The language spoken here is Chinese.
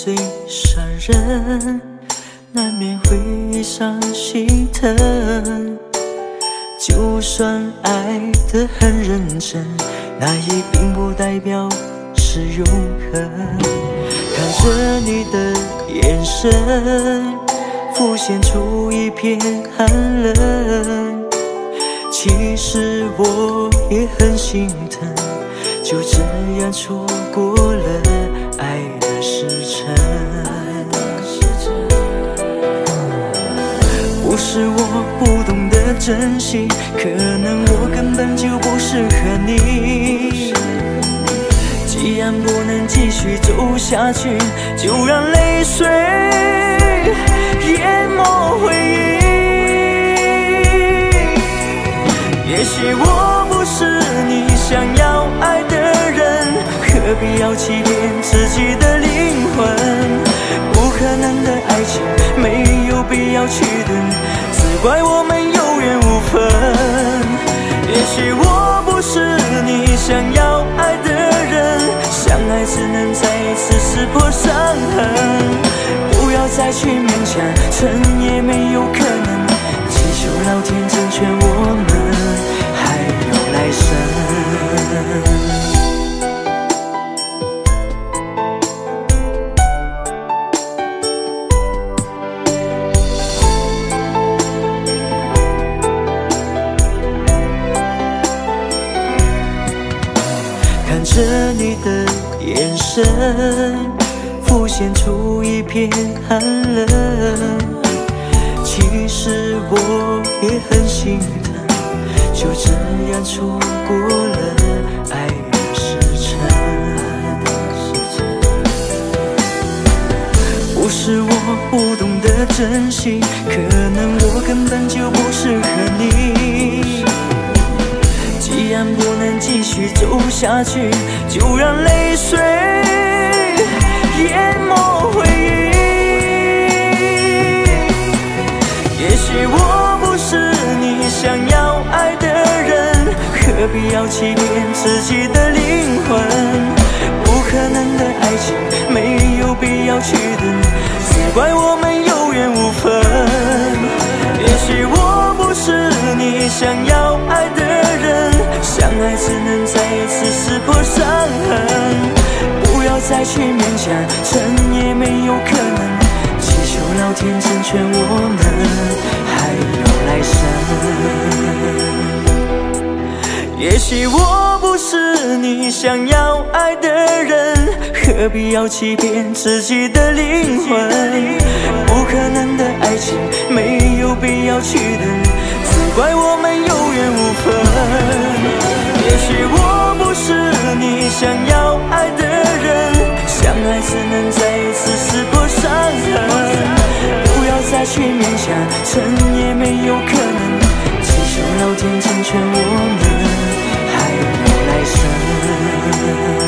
最伤人，难免会伤心疼。就算爱得很认真，那也并不代表是永恒。看着你的眼神，浮现出一片寒冷。其实我也很心疼，就这样错过了爱的时辰。不是我不懂得珍惜，可能我根本就不适合你。既然不能继续走下去，就让泪水淹没回忆。也许我不是你想要爱的人，何必要欺骗自己的灵魂？不可能的爱情没有必要去等，只怪我们有缘无分。也许我不是你想要爱的人，相爱只能再一次撕破伤痕。不要再去勉强，成也没有可能，祈求老天成全我们还有来生。看着你的眼神，浮现出一片寒冷。其实我也很心疼，就这样错过了爱的时辰。不是我不懂得珍惜，可能我根本就不适合你。既然不能继续走下去，就让泪水淹没回忆。也许我不是你想要爱的人，何必要欺骗自己的灵魂？不可能的爱情没有必要去等，只怪我们有缘无分。也许我不是你想要爱的人，相爱只能再一次撕破伤痕。不要再去勉强，成也没有可能，祈求老天成全我们还有来生。也许我不是你想要爱的人，何必要欺骗自己的灵魂？不可能的爱情没有必要去等，只怪我们有缘无分。也许我不是你想要爱的人，相爱只能再一次撕破伤痕。不要再去勉强，成也没有可能，祈求老天成全我们还有来生。